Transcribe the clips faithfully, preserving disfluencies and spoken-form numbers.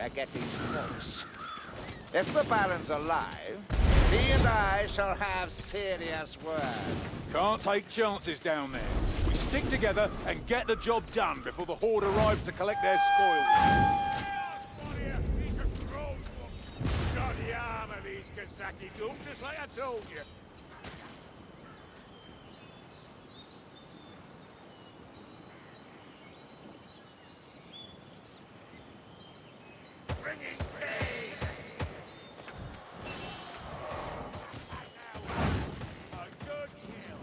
we're getting close. If the Baron's alive, he and I shall have serious work. Can't take chances down there. We stick together and get the job done before the Horde arrives to collect their spoils. Bloody arm of these Kazaki doomed, just like I told you. Bringing pain! A good kill.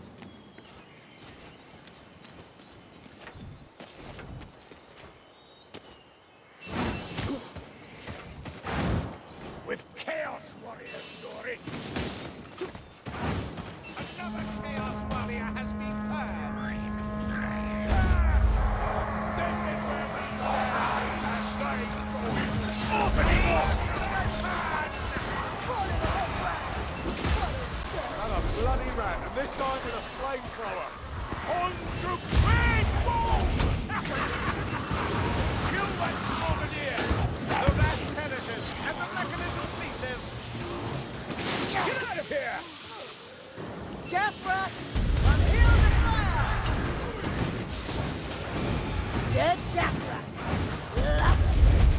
With Chaos Warrior story. Another Chaos Warrior has been purged. This is where we opening up! Another bloody rat, and this time with a flamethrower. On to Great Wall! Kill that Bombardier! The rat perishes, and the mechanism ceases. Get out of here! Gas rat! On heels of fire! Dead gas rat! Lovely!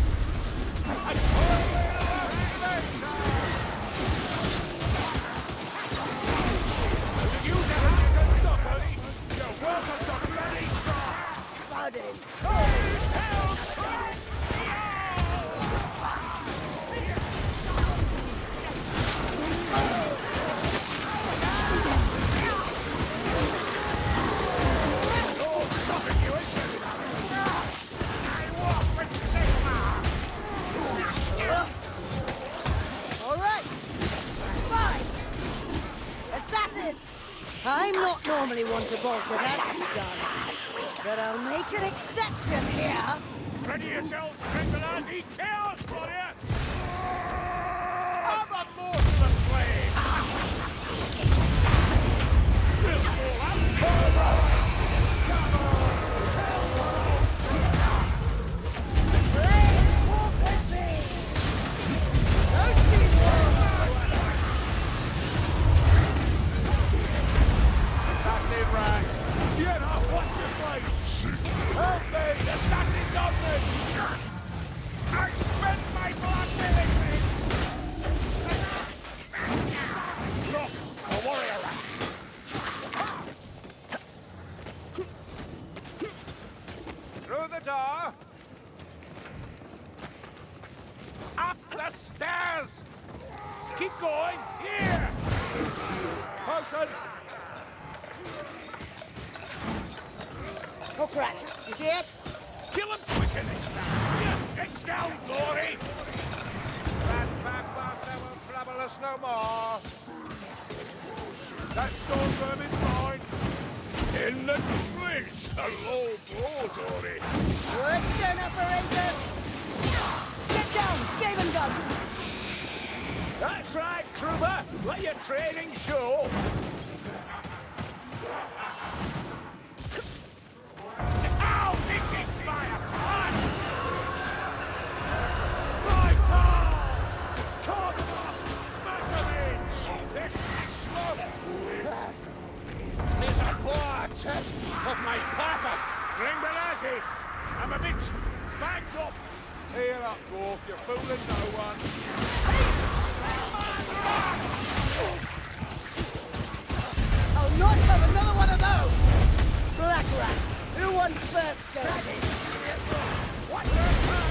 You never can stop us! You're welcome to bloody stop! Crowded in. Alright! Fine! Assassin! I'm not normally one to bolt with that, but I'll make an exception here! Ready yourselves, Tranquility! Chaos Warrior! I'm a morsel of flame! We'll fall up! Flame, walk with me! Don't be Assassin rat. Sienna, watch your flame! Help me! The assassin's on me! I spent my blood willingly! Look, a warrior rat! Through the door. Up the stairs! Keep going! Here! Potion! Hook rat, you see it? Kill him quicker next time! It's down, Glory! That bad bastard will trouble us no more. That storm verm is mine! In the place! A low blow, Glory! Good turn, operator! Get down, Skaven gun! That's right, Kruber! Let your training show! Ow! This is fire! Run! Right on! Come on! Smash him in! This is smoke! There's a poor test of my purpose! Dringbalati! I'm a bit backed up! Heal up, dwarf, you're fooling no one. I'll not have another one of those! Black rat, who wants first go? What the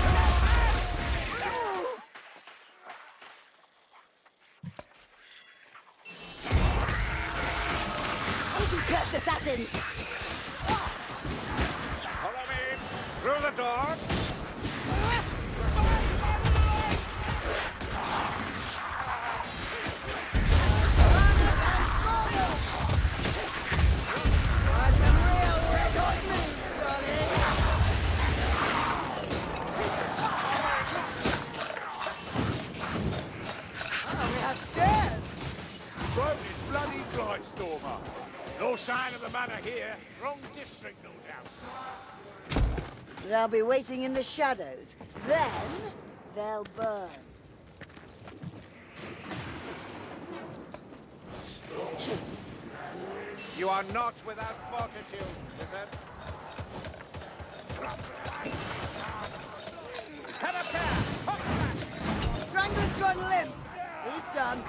Cursed assassins! Follow me. Through the door. No sign of the manor here. Wrong district, no doubt. They'll be waiting in the shadows. Then, they'll burn. You are not without fortitude, wizard. Have a care! Strangler's gone limp. He's done.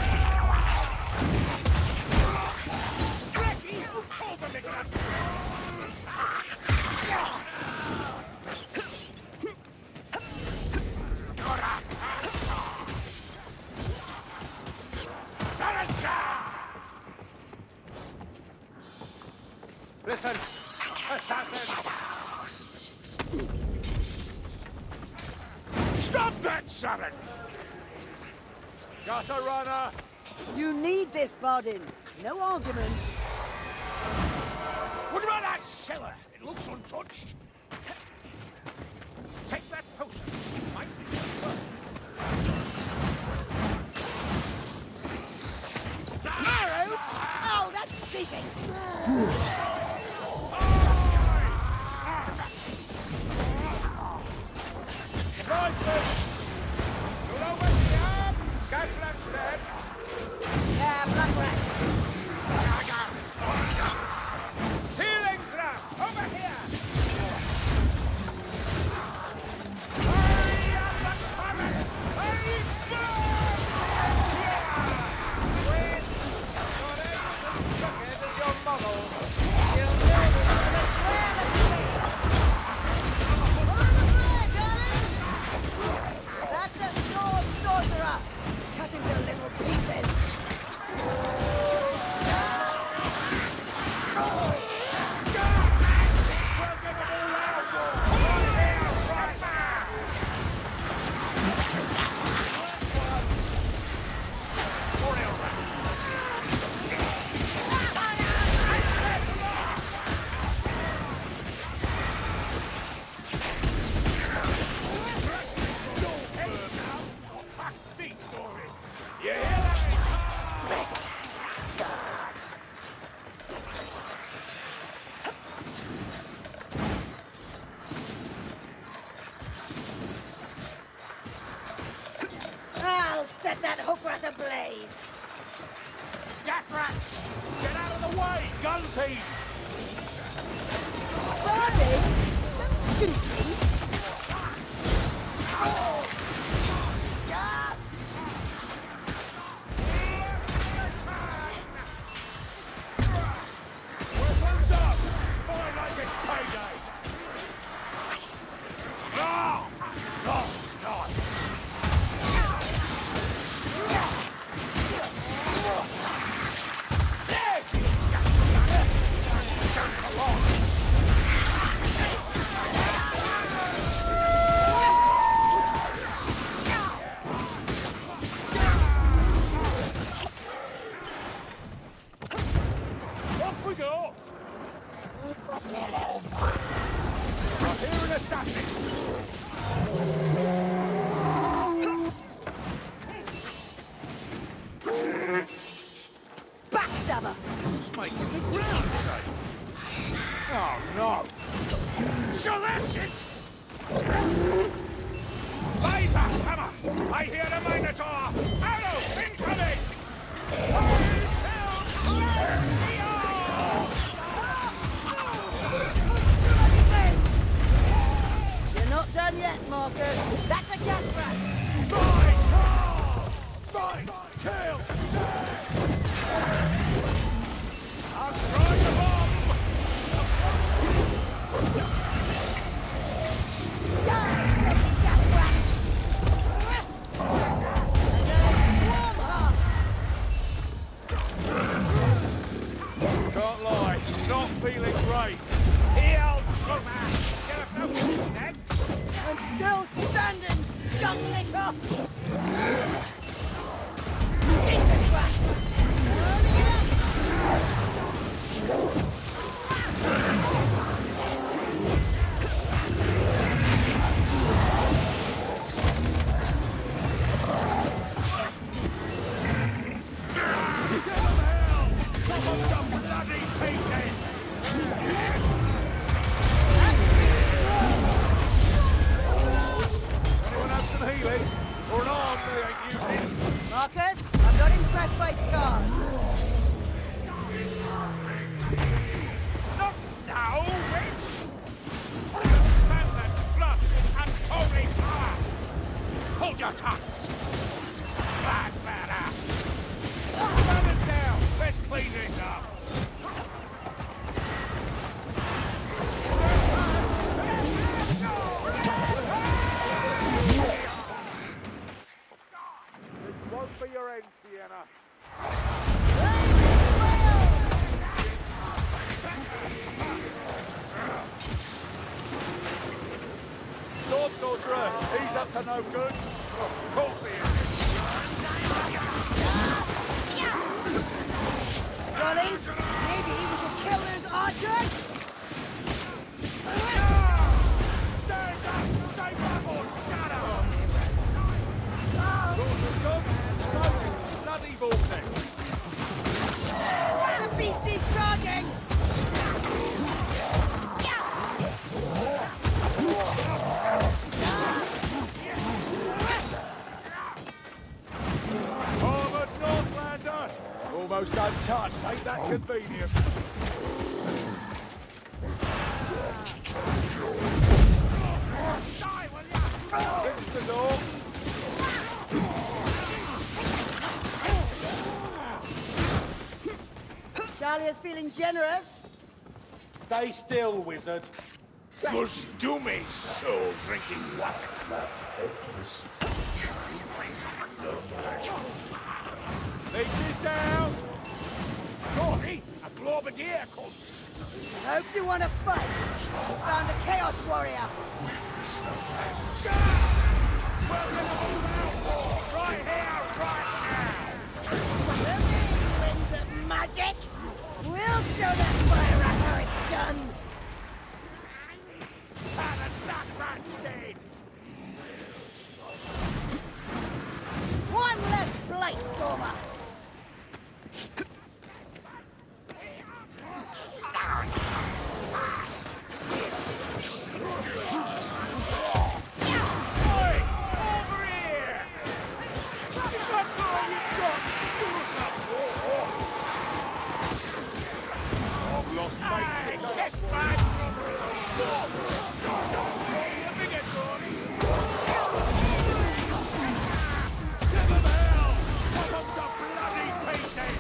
Listen, assassin! Stop that, Saren! Got a runner! You need this, Bardin. No arguments. What about that cellar? It looks untouched. Take that potion. It might be good. Arrows? Oh, that's cheating. Yeah, black rat. Healing trap! Over here! That's a sword sorcerer. Cut him to little pieces. I'll set that hook rat ablaze. Gas rat! Get out of the way! Gun team! Bardin, don't shoot me. Weapons up! Boy, like it's payday! No! No! No! Off we go! I hear an assassin! Backstabber. Who's making the ground shake? Oh no! So that's it! Laser hammer! I hear the Minotaur! Arrow incoming! You're not done yet, Marcus. That's a gas rat. Fight! Fight! Kill! I'll try the bomb! Can't lie, not feeling great. Heal, Superman! Get a focus, Ned! I'm still standing, gun licker. Jesus Christ! Loading it Bloody pieces! your tongues! Bad matter! Brothers down! Let's clean this up! This won't be your end, Sienna. Sword sorcerer, he's up to no good. Of course he is. Darling, maybe we should kill those archers? Stand up! Save my boy! Shut up! Sorcerer's gone. So, bloody vortex. The beast is charging! Armored Northlander. Almost untouched, ain't that convenient? Die, will ya? This is the door. Charlie is feeling generous. Stay still, wizard. Must do me, soul drinking water. Leech is down. Corey, a Globadier comes. I hope you want to fight. Found a Chaos Warrior. Right here, right now. Winds of magic. We'll show that fire rat how it's done. And the sack rat's dead. One less Blight Stormer. Oi, over here. That's all you've got. I've lost Hey, mate. chest bag. A bigger Corey. Give him hell. Cut him to bloody pieces.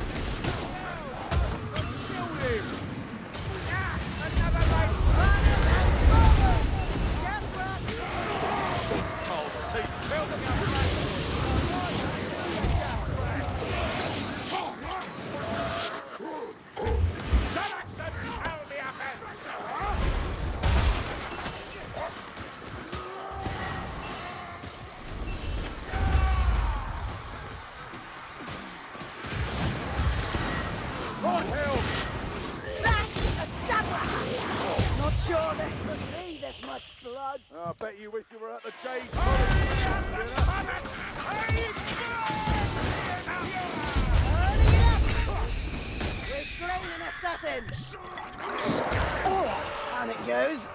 Kill him. Yeah, another light. Not sure there could be this much blood. I bet you wish you were at the Jade Earning it up! We've slain an assassin! Oh, down it goes.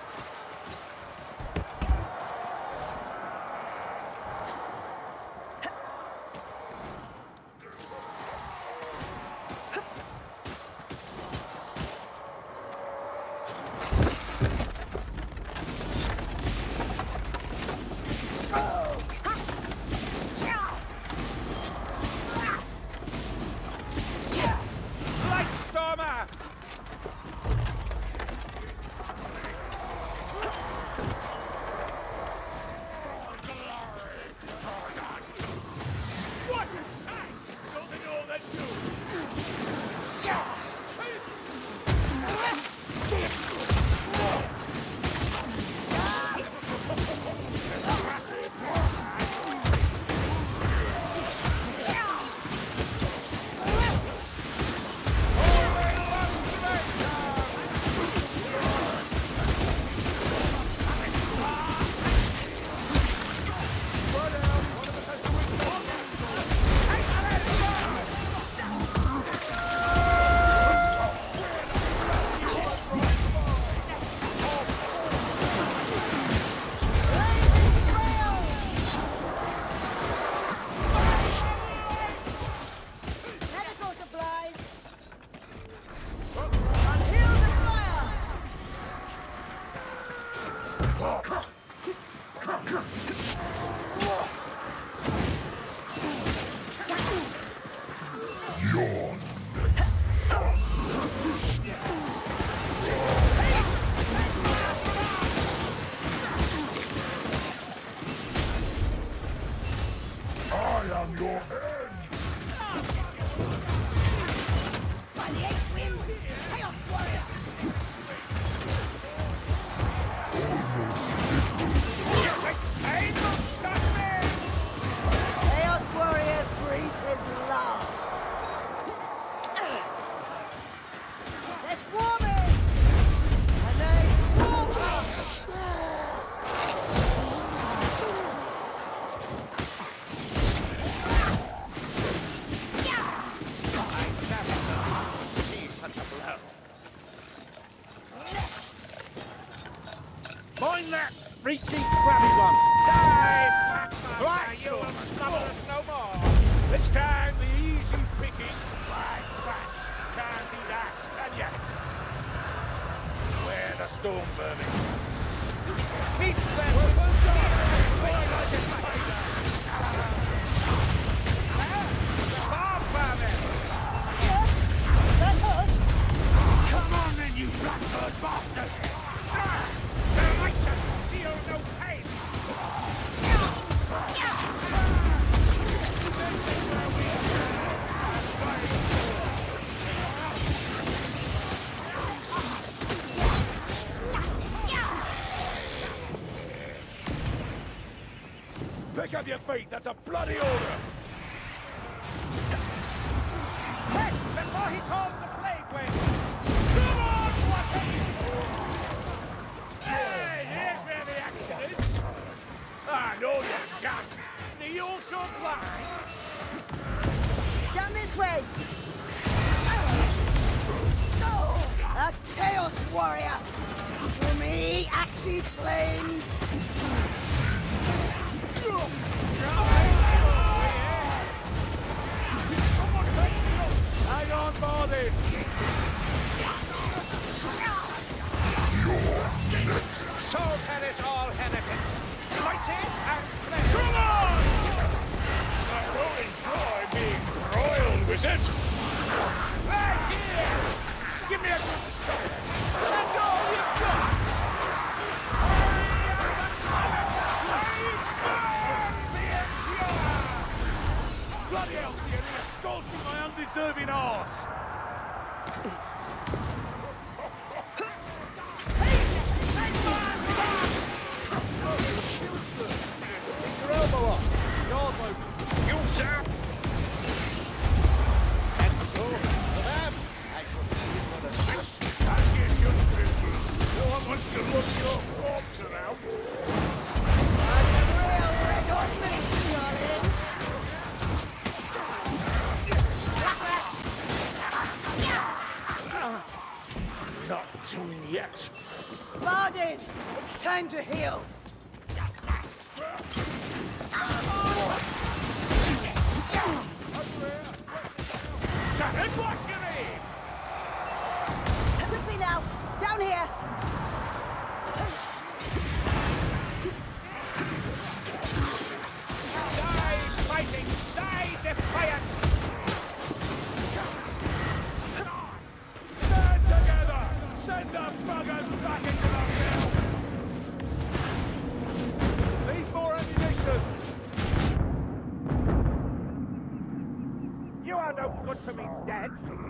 Stormer! What a sight! Don't they know that Medical supplies! Until the fire! By the eight winds, Chaos Warrior! Chaos Warrior breathes his last. They're swarming! And they swarm us! Mind that reachy, grabby one! Dive! Right, you will trouble us no more! This time, the easy picking, right back. Can't eat ass, can ya? Where the storm burning? Keep them weapons on! Boy, like a spider! Farm farming! That's us! Come on then, you blackbird bastard! The righteous feel no pain! Pick up your feet, that's a bloody order! Hey, before he calls the plague wind! Come on, Watson! Hey, here's where the action is! Ah, no, you can't! The also blind! Down this way! A Chaos Warrior! For me, Axe's flames! Hang on, Bardin! So perish all heretics. Fighting and playing. Come on! I don't enjoy being royal, wizard! Right here! Give me a good shot! That's all you've got! Bloody hell, Sierra! Scorching my undeserving arse! Your elbow up. Yard open. You, sir! And so, for them, I could leave for the fish. As you should do. No one wants to look your corpse around. Real red on me, darling! Not doing yet. Bardin, it's time to heal. And what's your name? Quickly now, down here. Die fighting! Die defiant! Stand together! Send the buggers back into the mill! Need more ammunition. You are no good to me, dead!